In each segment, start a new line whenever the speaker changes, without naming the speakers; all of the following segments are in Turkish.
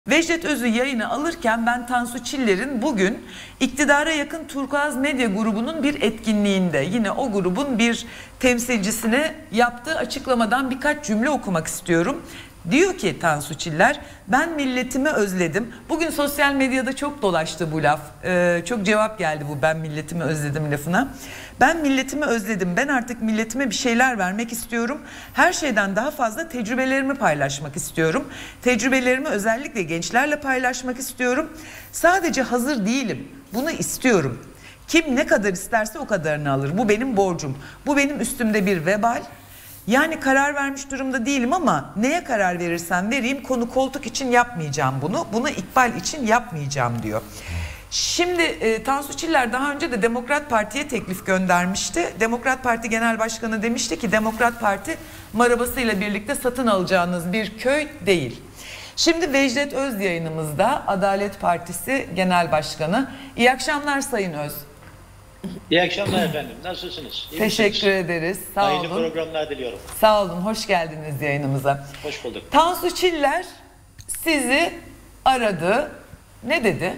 Vecdet Öz'ü yayına alırken ben Tansu Çiller'in bugün iktidara yakın Turkuaz Medya grubunun bir etkinliğinde yine o grubun bir temsilcisine yaptığı açıklamadan birkaç cümle okumak istiyorum. Diyor ki Tansu Çiller, ben milletimi özledim. Bugün sosyal medyada çok dolaştı bu laf. Çok cevap geldi bu ben milletimi özledim lafına. Ben milletimi özledim. Ben artık milletime bir şeyler vermek istiyorum. Her şeyden daha fazla tecrübelerimi paylaşmak istiyorum. Tecrübelerimi özellikle gençlerle paylaşmak istiyorum. Sadece hazır değilim. Bunu istiyorum. Kim ne kadar isterse o kadarını alır. Bu benim borcum. Bu benim üstümde bir vebal. Yani karar vermiş durumda değilim ama neye karar verirsem vereyim konu koltuk için yapmayacağım bunu. Bunu ikbal için yapmayacağım diyor. Şimdi Tansu Çiller daha önce de Demokrat Parti'ye teklif göndermişti. Demokrat Parti Genel Başkanı demişti ki Demokrat Parti marabasıyla birlikte satın alacağınız bir köy değil. Şimdi Vecdet Öz yayınımızda, Adalet Partisi Genel Başkanı. İyi akşamlar Sayın Öz.
İyi akşamlar efendim. Nasılsınız? İyi
Teşekkür
misiniz?
ederiz. Sağ
Hayırlı
olun.
programlar diliyorum.
Sağ olun. Hoş geldiniz yayınımıza.
Hoş bulduk.
Tansu Çiller sizi aradı. Ne dedi?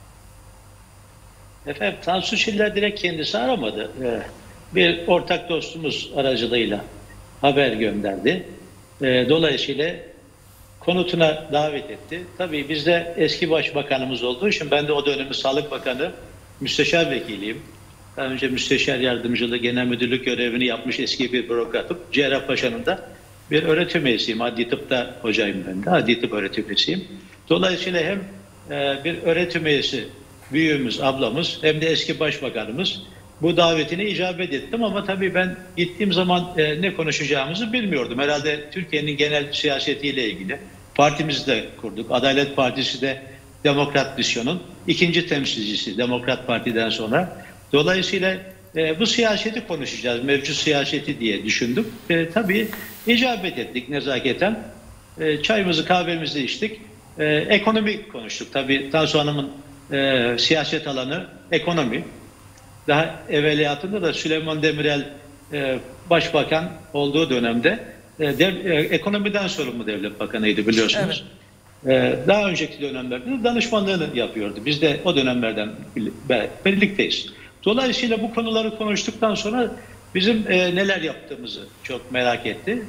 Efendim Tansu Çiller direkt kendisi aramadı. Bir ortak dostumuz aracılığıyla haber gönderdi. Dolayısıyla konutuna davet etti. Tabii bizde eski başbakanımız olduğu için ben de o dönemin Sağlık Bakanı müsteşar vekiliyim. Daha önce müsteşar yardımcılığı genel müdürlük görevini yapmış eski bir bürokratım. Cerrahpaşa'nın da bir öğretim üyesiyim. Adli tıpta hocayım ben de. Adli tıp öğretim üyesiyim. Dolayısıyla hem bir öğretim üyesi büyüğümüz, ablamız hem de eski başbakanımız bu davetine icabet ettim ama tabii ben gittiğim zaman ne konuşacağımızı bilmiyordum. Herhalde Türkiye'nin genel siyasetiyle ilgili partimizi de kurduk. Adalet Partisi de Demokrat Misyon'un ikinci temsilcisi Demokrat Parti'den sonra. Dolayısıyla bu siyaseti konuşacağız, mevcut siyaseti diye düşündüm. Tabii icabet ettik nezaketen. Çayımızı kahvemizi içtik. Ekonomi konuştuk. Tabii Tansu Hanım'ın siyaset alanı ekonomi. Daha evveliyatında da Süleyman Demirel başbakan olduğu dönemde ekonomiden sorumlu devlet bakanıydı biliyorsunuz. Evet. Daha önceki dönemlerde de danışmanlığını yapıyordu. Biz de o dönemlerden birlikteyiz. Dolayısıyla bu konuları konuştuktan sonra bizim neler yaptığımızı çok merak etti.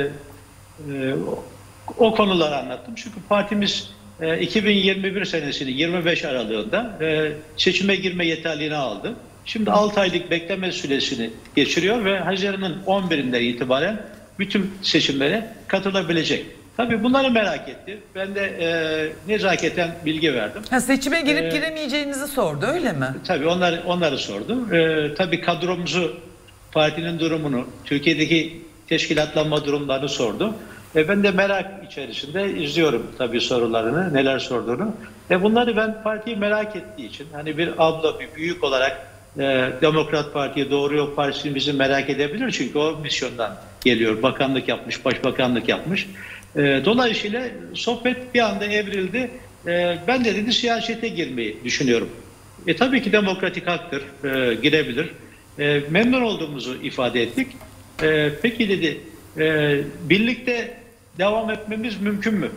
O konuları anlattım. Çünkü partimiz 2021 senesinin 25 aralığında seçime girme yeterliğini aldı. Şimdi 6 aylık bekleme süresini geçiriyor ve Haziran'ın 11'inden itibaren bütün seçimlere katılabilecek. Tabii bunları merak etti. Ben de nezaketen bilgi verdim.
Seçime girip giremeyeceğinizi sordu öyle mi?
Tabii onları sordum. Tabii kadromuzu, partinin durumunu, Türkiye'deki teşkilatlanma durumlarını sordu. Ben de merak içerisinde izliyorum tabii sorularını, neler sorduğunu. Bunları ben partiyi merak ettiği için, hani bir abla, bir büyük olarak Demokrat Parti'ye, Doğru Yol Partisi'ni bizi merak edebilir. Çünkü o misyondan geliyor. Bakanlık yapmış, başbakanlık yapmış. Dolayısıyla sohbet bir anda evrildi. Ben de dedi siyasete girmeyi düşünüyorum. Tabii ki demokratik haktır, girebilir. Memnun olduğumuzu ifade ettik. Peki dedi, birlikte devam etmemiz mümkün mü?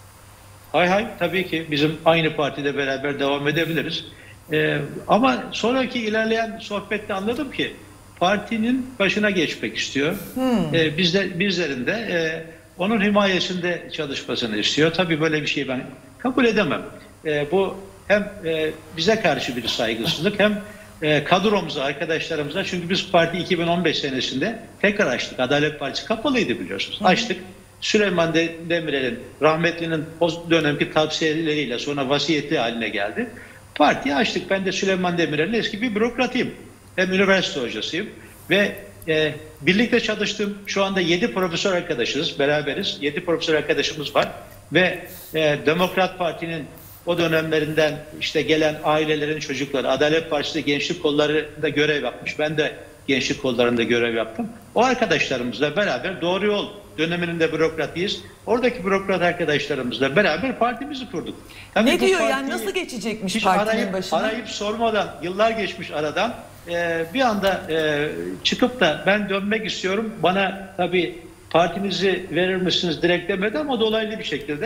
Hay tabii ki bizim aynı partide beraber devam edebiliriz. Ama sonraki ilerleyen sohbette anladım ki partinin başına geçmek istiyor. Bizlerin de onun himayesinde çalışmasını istiyor. Tabii böyle bir şeyi ben kabul edemem. Bu hem bize karşı bir saygısızlık hem kadromuza, arkadaşlarımıza. Çünkü biz parti 2015 senesinde tekrar açtık. Adalet Partisi kapalıydı biliyorsunuz. Açtık. Süleyman Demirel'in, rahmetlinin o dönemki tavsiyeleriyle sonra vasiyetli haline geldi. Partiyi açtık. Ben de Süleyman Demirel'in eski bir bürokratıyım. Hem üniversite hocasıyım. Ve birlikte çalıştığım şu anda 7 profesör arkadaşız. Beraberiz. 7 profesör arkadaşımız var. Ve Demokrat Parti'nin o dönemlerinden işte gelen ailelerin çocukları, Adalet Partisi gençlik kollarında görev yapmış. Ben de gençlik kollarında görev yaptım. O arkadaşlarımızla beraber Doğru Yol döneminin de bürokratıyız. Oradaki bürokrat arkadaşlarımızla beraber partimizi kurduk. Tabii
ne diyor yani nasıl geçecekmiş partinin başına?
Arayıp sormadan, yıllar geçmiş aradan bir anda çıkıp da ben dönmek istiyorum. Bana tabii partinizi verir misiniz direkt demedi ama dolaylı bir şekilde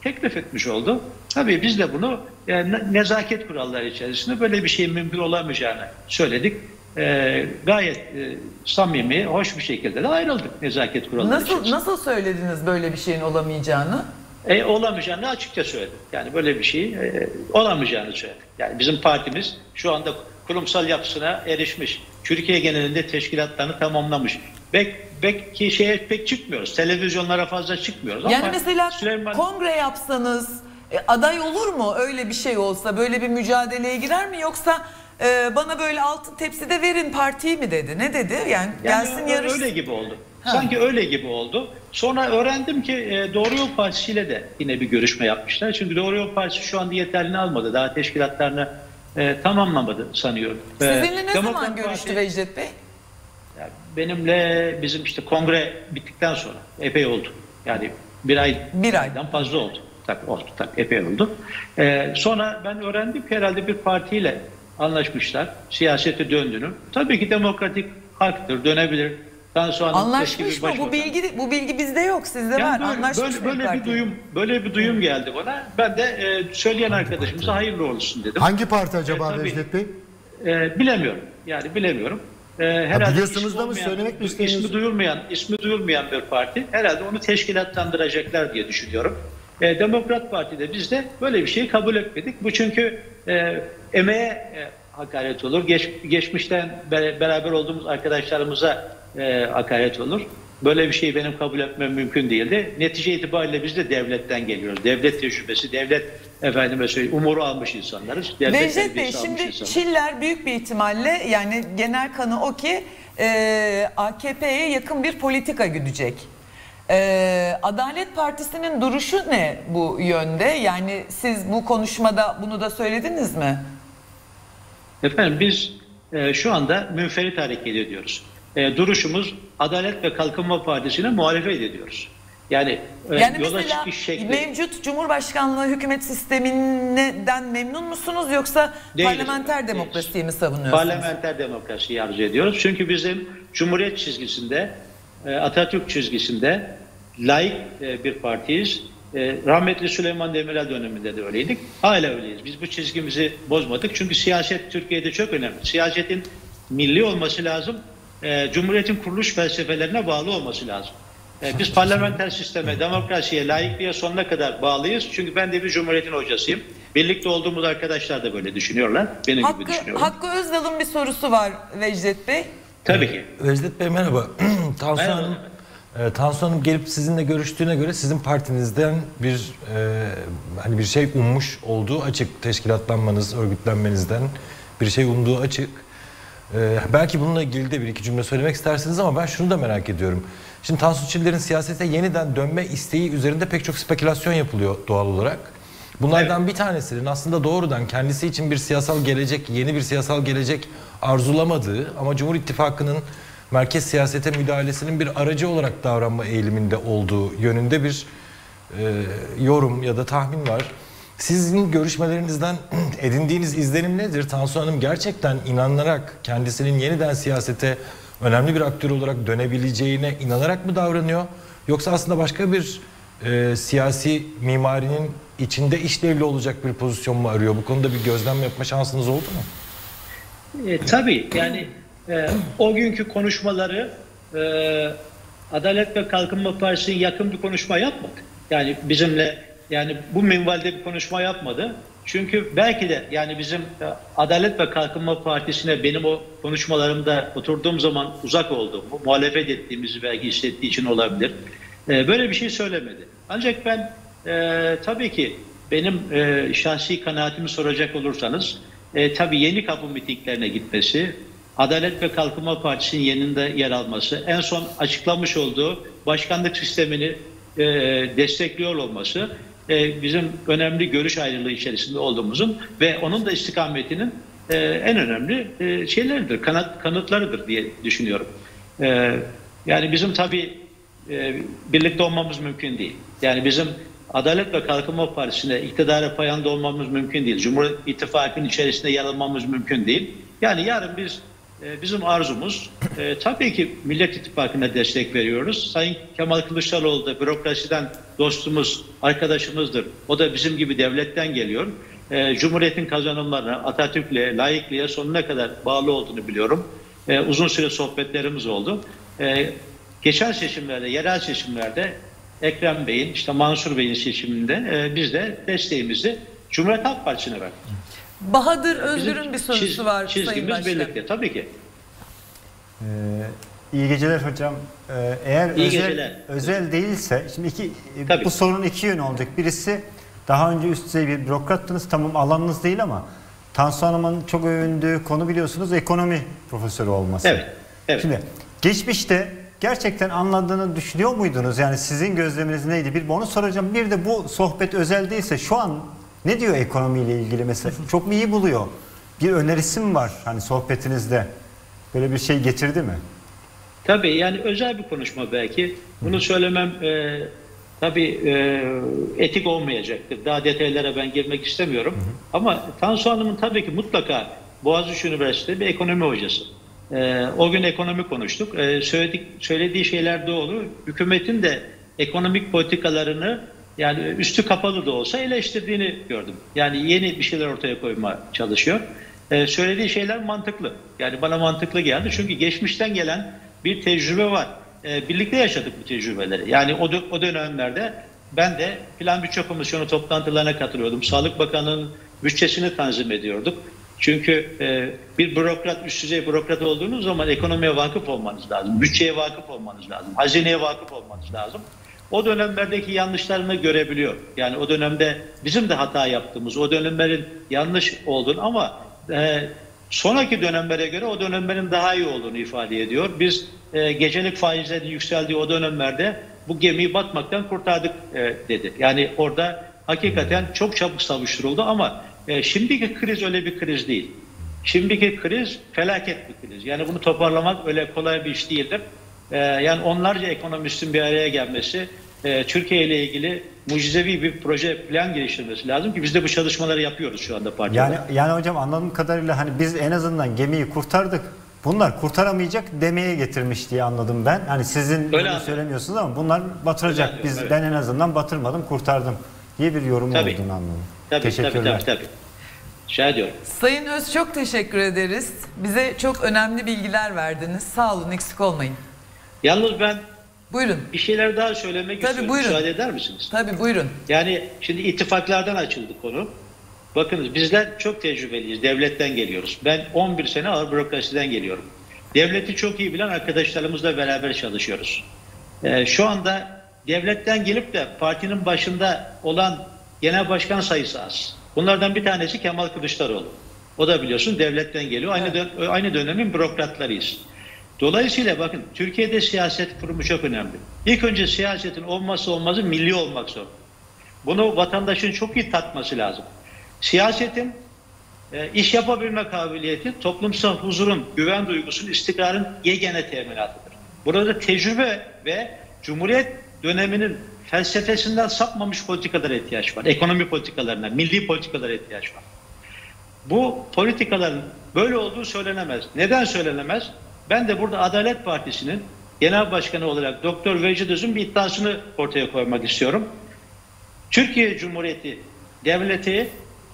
teklif etmiş oldu. Tabii biz de bunu nezaket kuralları içerisinde böyle bir şeyin mümkün olamayacağını söyledik. Gayet samimi, hoş bir şekilde de ayrıldık nezaket kuralları içerisinde.
Nasıl söylediniz böyle bir şeyin olamayacağını?
Olamayacağını açıkça söyledim. Yani böyle bir şey olamayacağını söyledim. Yani bizim partimiz şu anda kurumsal yapısına erişmiş. Türkiye genelinde teşkilatlarını tamamlamış. Belki şeye pek çıkmıyoruz. Televizyonlara fazla çıkmıyoruz.
Yani
ama
mesela
Süleyman...
kongre yapsanız aday olur mu? Öyle bir şey olsa böyle bir mücadeleye girer mi? Yoksa bana böyle altın tepside verin partiyi mi dedi? Ne dedi? Yani gelsin yarışsın.
Öyle gibi oldu. Sanki öyle gibi oldu. Sonra öğrendim ki Doğru Yol Partisi ile de yine bir görüşme yapmışlar. Çünkü Doğru Yol Partisi şu anda yeterliliğini almadı. Daha teşkilatlarını tamamlamadı sanıyorum.
Sizinle ne zaman görüştü Vecdet Bey?
Yani benimle bizim işte kongre bittikten sonra epey oldu. Yani bir aydan fazla oldu. Tabii epey oldu. Sonra ben öğrendim ki herhalde bir partiyle anlaşmışlar. Siyasete döndüğünü. Tabii ki demokratik haktır, dönebilir.
Anlaşmış mı? Bu bilgi bizde yok, sizde var. Anlaşmış
böyle bir duyum geldi bana. Ben de söyleyen arkadaşımıza hayırlı olsun dedim.
Hangi parti acaba Vecdet Bey?
Bilemiyorum. Yani bilemiyorum. Herhalde
biliyorsunuz da mı, söylemek mi istemiyorsunuz?
İsmi duyulmayan bir parti. Herhalde onu teşkilatlandıracaklar diye düşünüyorum. Demokrat Parti'de biz de böyle bir şeyi kabul etmedik. Bu çünkü emeğe hakaret olur. Geçmişten beraber olduğumuz arkadaşlarımıza hakaret olur. Böyle bir şeyi benim kabul etmem mümkün değildi. Netice itibariyle biz de devletten geliyoruz. Devlet tecrübesi, umuru almış insanlarız.
Vecdet Bey, şimdi Çiller büyük bir ihtimalle, yani genel kanı o ki AKP'ye yakın bir politika güdecek. Adalet Partisi'nin duruşu ne bu yönde? Yani siz bu konuşmada bunu da söylediniz mi?
Efendim biz şu anda münferit hareket ediyoruz. Duruşumuz Adalet ve Kalkınma Partisi'ne muhalefet ediyoruz. Yani yola
mesela
çıkış şekli... mevcut
Cumhurbaşkanlığı hükümet sisteminden memnun musunuz, yoksa parlamenter demokrasiyi mi savunuyorsunuz?
Parlamenter demokrasiyi arzu ediyoruz. Çünkü bizim Cumhuriyet çizgisinde, Atatürk çizgisinde laik bir partiyiz. Rahmetli Süleyman Demirel döneminde de öyleydik. Hala öyleyiz. Biz bu çizgimizi bozmadık. Çünkü siyaset Türkiye'de çok önemli. Siyasetin milli olması lazım. Cumhuriyetin kuruluş felsefelerine bağlı olması lazım. Biz parlamenter sisteme, demokrasiye, laikliğe sonuna kadar bağlıyız. Çünkü ben de bir cumhuriyetin hocasıyım. Birlikte olduğumuz arkadaşlar da böyle düşünüyorlar. Benim gibi düşünüyorlar.
Hakkı Özdal'ın bir sorusu var Vecdet Bey.
Tabii ki.
Vecdet Bey merhaba. Tansu Hanım gelip sizinle görüştüğüne göre sizin partinizden bir şey ummuş olduğu açık. Teşkilatlanmanız, örgütlenmenizden bir şey umduğu açık. Belki bununla ilgili de bir iki cümle söylemek istersiniz ama ben şunu da merak ediyorum. Şimdi Tansu Çiller'in siyasete yeniden dönme isteği üzerinde pek çok spekülasyon yapılıyor doğal olarak. Bunlardan bir tanesinin aslında doğrudan kendisi için bir siyasal gelecek, yeni bir siyasal gelecek arzulamadığı ama Cumhur İttifakı'nın merkez siyasete müdahalesinin bir aracı olarak davranma eğiliminde olduğu yönünde bir yorum ya da tahmin var. Sizin görüşmelerinizden edindiğiniz izlenim nedir? Tansu Hanım gerçekten inanarak kendisinin yeniden siyasete önemli bir aktör olarak dönebileceğine inanarak mı davranıyor? Yoksa aslında başka bir siyasi mimarinin içinde işlevli olacak bir pozisyon mu arıyor? Bu konuda bir gözlem yapma şansınız oldu mu?
Tabii yani o günkü konuşmaları Adalet ve Kalkınma Partisi'nin yakın bir konuşma yapmadı. Yani bizimle bu minvalde bir konuşma yapmadı. Çünkü belki de yani bizim Adalet ve Kalkınma Partisi'ne benim o konuşmalarımda oturduğum zaman uzak olduğumu, muhalefet ettiğimizi belki hissettiği için olabilir. Böyle bir şey söylemedi. Ancak ben tabii ki benim şahsi kanaatimi soracak olursanız tabii Yeni Kapı mitinglerine gitmesi, Adalet ve Kalkınma Partisi'nin yanında yer alması, en son açıklamış olduğu başkanlık sistemini destekliyor olması bizim önemli görüş ayrılığı içerisinde olduğumuzun ve onun da istikametinin en önemli şeyleridir, kanıtlarıdır diye düşünüyorum. Yani bizim tabii birlikte olmamız mümkün değil. Yani bizim Adalet ve Kalkınma Partisi'ne iktidara payanda olmamız mümkün değil. Cumhur İttifakı'nın içerisinde yer almamız mümkün değil. Yani yarın biz bizim arzumuz tabii ki Millet İttifakı'na destek veriyoruz. Sayın Kemal Kılıçdaroğlu da bürokrasiden dostumuz, arkadaşımızdır. O da bizim gibi devletten geliyor. Cumhuriyetin kazanımlarına, Atatürk'le, laikliğe sonuna kadar bağlı olduğunu biliyorum. Uzun süre sohbetlerimiz oldu. Geçen seçimlerde, yerel seçimlerde Ekrem Bey'in, işte Mansur Bey'in seçiminde biz de desteğimizi Cumhuriyet Halk Partisi'ne verdik.
Bahadır Özgür'ün bir sorusu var Sayın
Çizgimiz
Başkan.
birlikte tabii ki.
İyi geceler hocam. Eğer özel değilse, şimdi bu sorunun iki yönü olacak. Birisi, daha önce üst düzey bir bürokrattınız, tamam alanınız değil ama Tansu Hanım'ın çok övündüğü konu biliyorsunuz ekonomi profesörü olması.
Evet.
Şimdi geçmişte gerçekten anladığını düşünüyor muydunuz? Yani sizin gözleminiz neydi? Bir onu soracağım. Bir de bu sohbet özel değilse şu an ne diyor ekonomiyle ilgili mesela? Çok mu iyi buluyor? Bir önerisi mi var hani sohbetinizde? Böyle bir şey getirdi mi?
Tabii yani özel bir konuşma belki. Bunu söylemem tabii etik olmayacaktır. Daha detaylara ben girmek istemiyorum. Ama Tansu Hanım'ın tabii ki mutlaka Boğaziçi Üniversitesi bir ekonomi hocası. O gün ekonomi konuştuk. Söylediği şeyler doğru. Hükümetin de ekonomik politikalarını yani üstü kapalı da olsa eleştirdiğini gördüm. Yani yeni bir şeyler ortaya koymaya çalışıyor. Söylediği şeyler mantıklı. Yani bana mantıklı geldi. Çünkü geçmişten gelen bir tecrübe var. Birlikte yaşadık bu tecrübeleri. Yani o dönemlerde ben de Plan Bütçe Komisyonu toplantılarına katılıyordum. Sağlık Bakanlığı'nın bütçesini tanzim ediyorduk. Çünkü bir bürokrat, üst düzey bürokrat olduğunuz zaman ekonomiye vakıf olmanız lazım. Bütçeye vakıf olmanız lazım. Hazineye vakıf olmanız lazım. O dönemlerdeki yanlışlarını görebiliyor. Yani o dönemde bizim de hata yaptığımız, o dönemlerin yanlış olduğunu ama sonraki dönemlere göre o dönemlerin daha iyi olduğunu ifade ediyor. Biz gecelik faizlerin yükseldiği o dönemlerde bu gemiyi batmaktan kurtardık dedi. Yani orada hakikaten çok çabuk savuşturuldu ama şimdiki kriz öyle bir kriz değil. Şimdiki kriz felaket bir kriz. Yani bunu toparlamak öyle kolay bir iş değildir. Yani onlarca ekonomistin bir araya gelmesi, Türkiye ile ilgili mucizevi bir proje plan geliştirmesi lazım ki biz de bu çalışmaları yapıyoruz şu anda partide.
Yani hocam anladığım kadarıyla hani biz en azından gemiyi kurtardık. Bunlar kurtaramayacak demeye getirmiş diye anladım ben. Hani sizin öyle söylemiyorsunuz ama bunlar batıracak. Ben en azından batırmadım, kurtardım diye bir yorum olduğunu anladım. Teşekkürler.
Tabii. Rica ediyorum.
Sayın Öz çok teşekkür ederiz. Bize çok önemli bilgiler verdiniz. Sağ olun, eksik olmayın.
Yalnız ben
buyurun.
Bir şeyler daha söylemek istiyorum.
Buyurun.
Müsaade eder misiniz?
Tabii buyurun.
Yani şimdi ittifaklardan açıldı konu. Bakınız bizler çok tecrübeliyiz. Devletten geliyoruz. Ben 11 sene ağır bürokrasiden geliyorum. Devleti çok iyi bilen arkadaşlarımızla beraber çalışıyoruz. Şu anda devletten gelip de partinin başında olan genel başkan sayısı az. Bunlardan bir tanesi Kemal Kılıçdaroğlu. O da biliyorsun devletten geliyor. Aynı dönemin bürokratlarıyız. Dolayısıyla bakın Türkiye'de siyaset kurumu çok önemli. İlk önce siyasetin olmazsa olmazı milli olmak zorunda. Bunu vatandaşın çok iyi tatması lazım. Siyasetin iş yapabilme kabiliyeti toplumsal huzurun, güven duygusunun, istikrarın yegane teminatıdır. Burada tecrübe ve Cumhuriyet döneminin felsefesinden sapmamış politikalara ihtiyaç var. Ekonomi politikalarına, milli politikalara ihtiyaç var. Bu politikaların böyle olduğu söylenemez. Neden söylenemez? Ben de burada Adalet Partisi'nin genel başkanı olarak Doktor Vecid Öz'ün bir iddiasını ortaya koymak istiyorum. Türkiye Cumhuriyeti Devleti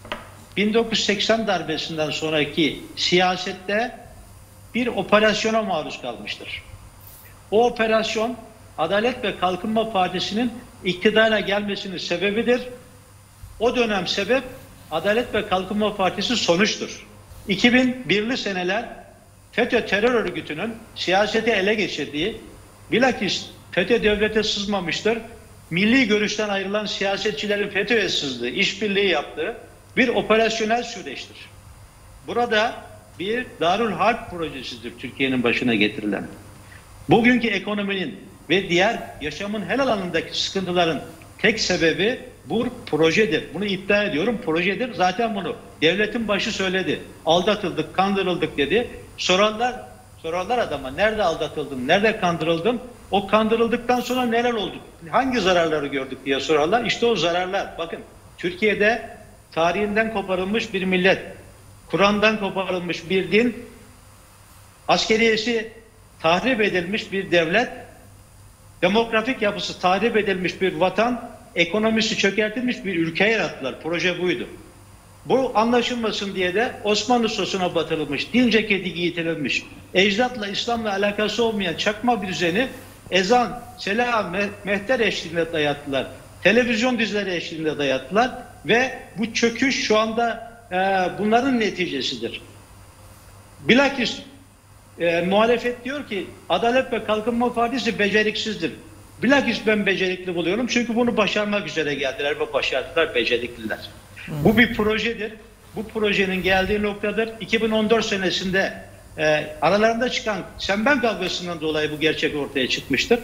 1980 darbesinden sonraki siyasette bir operasyona maruz kalmıştır. O operasyon Adalet ve Kalkınma Partisi'nin iktidara gelmesinin sebebidir. O dönem sebep Adalet ve Kalkınma Partisi sonuçtur. 2001'li seneler FETÖ terör örgütünün siyaseti ele geçirdiği, bilakis FETÖ devlete sızmamıştır, milli görüşten ayrılan siyasetçilerin FETÖ'ye sızdığı, işbirliği yaptığı bir operasyonel süreçtir. Burada bir Darül Harp projesidir Türkiye'nin başına getirilen. Bugünkü ekonominin ve diğer yaşamın her alanındaki sıkıntıların tek sebebi bu projedir. Bunu iddia ediyorum, projedir. Zaten bunu devletin başı söyledi. Aldatıldık, kandırıldık dedi. Sorarlar adama nerede aldatıldın, nerede kandırıldın? O kandırıldıktan sonra neler oldu? Hangi zararları gördük diye sorarlar. İşte o zararlar. Bakın Türkiye'de tarihinden koparılmış bir millet, Kur'an'dan koparılmış bir din, askeriyesi tahrip edilmiş bir devlet, demografik yapısı tahrip edilmiş bir vatan, ekonomisi çökertilmiş bir ülke yarattılar. Proje buydu. Bu anlaşılmasın diye de Osmanlı sosuna batırılmış, din ceketi giydirilmiş, ecdatla, İslam'la alakası olmayan çakma bir düzeni ezan, selam, mehter eşliğinde dayattılar. Televizyon dizileri eşliğinde dayattılar ve bu çöküş şu anda bunların neticesidir. Bilakis muhalefet diyor ki Adalet ve Kalkınma Partisi beceriksizdir. Bilakis ben becerikli buluyorum çünkü bunu başarmak üzere geldiler ve başardılar, becerikliler. Bu bir projedir. Bu projenin geldiği noktadır. 2014 senesinde aralarında çıkan Sen-Ben kavgasından dolayı bu gerçek ortaya çıkmıştır.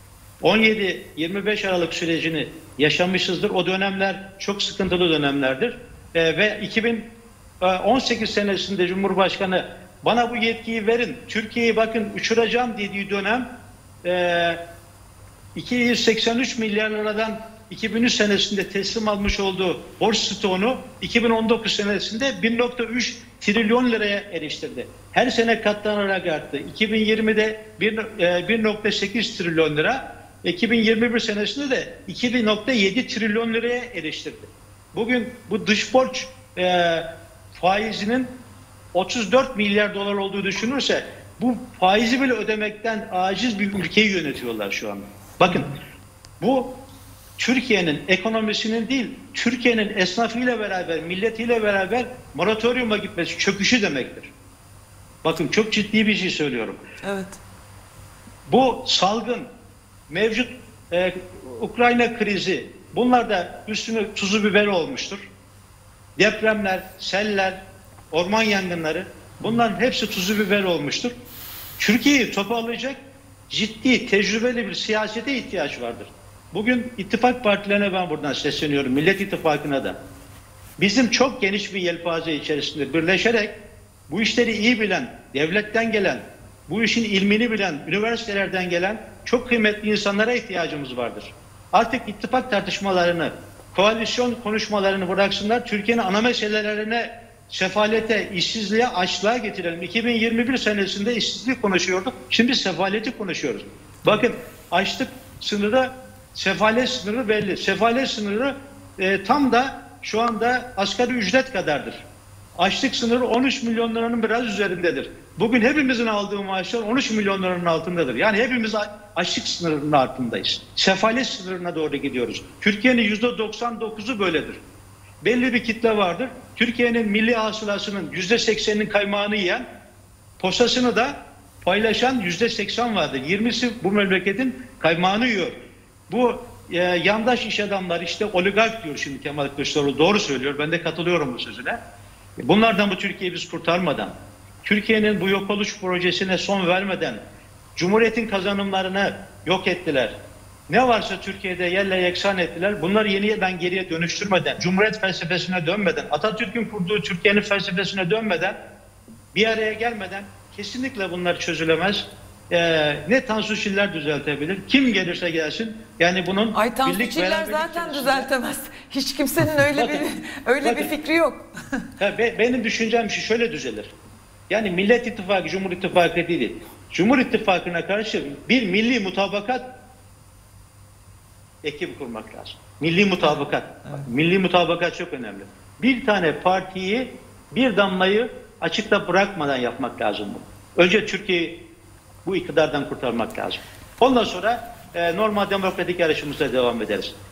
17-25 Aralık sürecini yaşamışızdır. O dönemler çok sıkıntılı dönemlerdir. Ve 2018 senesinde Cumhurbaşkanı bana bu yetkiyi verin, Türkiye'yi bakın uçuracağım dediği dönem 283 milyar liradan 2003 senesinde teslim almış olduğu borç stoğunu 2019 senesinde 1.3 trilyon liraya eriştirdi. Her sene katlanarak arttı. 2020'de 1.8 trilyon lira, 2021 senesinde de 2.7 trilyon liraya eriştirdi. Bugün bu dış borç faizinin 34 milyar dolar olduğu düşünürse bu faizi bile ödemekten aciz bir ülkeyi yönetiyorlar şu anda. Bakın bu Türkiye'nin ekonomisinin değil, Türkiye'nin esnafıyla beraber, milletiyle beraber moratoryuma gitmesi, çöküşü demektir. Bakın çok ciddi bir şey söylüyorum.
Evet.
Bu salgın, mevcut Ukrayna krizi, bunlar da üstüne tuzu biber olmuştur. Depremler, seller, orman yangınları, bunların hepsi tuzu biber olmuştur. Türkiye'yi toparlayacak ciddi, tecrübeli bir siyasete ihtiyaç vardır. Bugün ittifak partilerine ben buradan sesleniyorum, Millet İttifakı'na da. Bizim çok geniş bir yelpaze içerisinde birleşerek bu işleri iyi bilen, devletten gelen, bu işin ilmini bilen, üniversitelerden gelen çok kıymetli insanlara ihtiyacımız vardır. Artık ittifak tartışmalarını, koalisyon konuşmalarını bıraksınlar, Türkiye'nin ana meselelerine, sefalete, işsizliğe, açlığa getirelim. 2021 senesinde işsizliği konuşuyorduk, şimdi sefaleti konuşuyoruz. Bakın açlık sınırı, sefalet sınırı belli. Sefalet sınırı tam da şu anda asgari ücret kadardır. Açlık sınırı 13 milyon liranın biraz üzerindedir. Bugün hepimizin aldığı maaşlar 13 milyon liranın altındadır. Yani hepimiz açlık sınırının altındayız. Sefalet sınırına doğru gidiyoruz. Türkiye'nin %99'u böyledir. Belli bir kitle vardır. Türkiye'nin milli hasılasının %80'inin kaymağını yiyen, posasını da paylaşan %80 vardır. 20'si bu memleketin kaymağını yiyor. Bu yandaş iş adamları, işte oligark diyor şimdi Kemal Kılıçdaroğlu, doğru söylüyor. Ben de katılıyorum bu sözüne. Bunlardan bu Türkiye'yi biz kurtarmadan, Türkiye'nin bu yok oluş projesine son vermeden, Cumhuriyet'in kazanımlarını yok ettiler. Ne varsa Türkiye'de yerle yeksan ettiler. Bunları yeniden geriye dönüştürmeden, Cumhuriyet felsefesine dönmeden, Atatürk'ün kurduğu Türkiye'nin felsefesine dönmeden, bir araya gelmeden kesinlikle bunlar çözülemez. Ne Tansu Çiller düzeltebilir, kim gelirse gelsin. Yani bunun
Tansu Çiller zaten düzeltemez. Hiç kimsenin öyle bir fikri yok.
Benim düşüncem şöyle düzelir. Yani Millet İttifakı, Cumhur İttifakı değil. Cumhur İttifakı'na karşı bir milli mutabakat ekibi kurmak lazım. Milli mutabakat. Evet. Milli mutabakat çok önemli. Bir tane partiyi, bir damlayı açıkta bırakmadan yapmak lazım bunu. Önce Türkiye'yi bu iktidardan kurtarmak lazım. Ondan sonra normal demokratik yarışımıza devam ederiz.